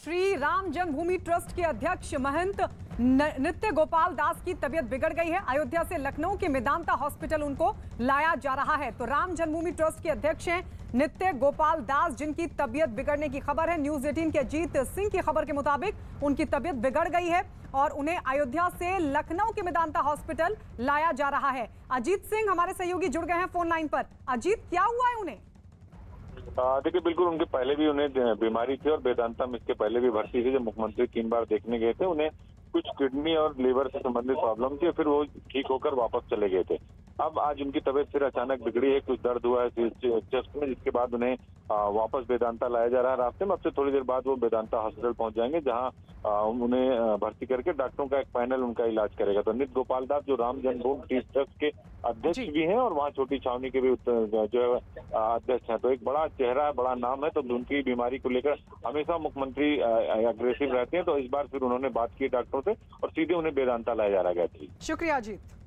श्री राम जन्मभूमि trust के अध्यक्ष महंत नित्य गोपाल दास की तबीयत बिगड़ गई है। अयोध्या से लखनऊ के मेदांता हॉस्पिटल उनको लाया जा रहा है। तो राम जन्मभूमि ट्रस्ट के अध्यक्ष हैं नित्य गोपाल दास, जिनकी तबीयत बिगड़ने की खबर है। न्यूज 18 के अजीत सिंह की खबर के मुताबिक उनकी तबीयत बिगड़ गई है और उन्हें अयोध्या से लखनऊ के मेदांता हॉस्पिटल लाया जा रहा है। अजीत सिंह हमारे सहयोगी जुड़ गए हैं फोन लाइन पर। अजीत, क्या हुआ है उन्हें? देखिए, बिल्कुल उनके पहले भी उन्हें बीमारी थी और वेदांता में इसके पहले भी भर्ती थी। जब मुख्यमंत्री 3 बार देखने गए थे, उन्हें कुछ किडनी और लीवर से संबंधित प्रॉब्लम थी, फिर वो ठीक होकर वापस चले गए थे। अब आज उनकी तबीयत फिर अचानक बिगड़ी है, कुछ दर्द हुआ है चेस्ट में, जिसके बाद उन्हें वापस वेदांता लाया जा रहा है रास्ते में। अब से थोड़ी देर बाद वो वेदांता हॉस्पिटल पहुंच जाएंगे, जहां उन्हें भर्ती करके डॉक्टरों का एक पैनल उनका इलाज करेगा। तो नित्य गोपाल दास जो राम जन्मभूमि ट्रस्ट के अध्यक्ष भी हैं और वहाँ छोटी छावनी के भी जो है अध्यक्ष हैं, तो एक बड़ा चेहरा है, बड़ा नाम है। तो उनकी बीमारी को लेकर हमेशा मुख्यमंत्री अग्रेसिव रहते हैं। तो इस बार फिर उन्होंने बात की डॉक्टरों से और सीधे उन्हें वेदांता लाया जा रहा है। शुक्रिया अजीत।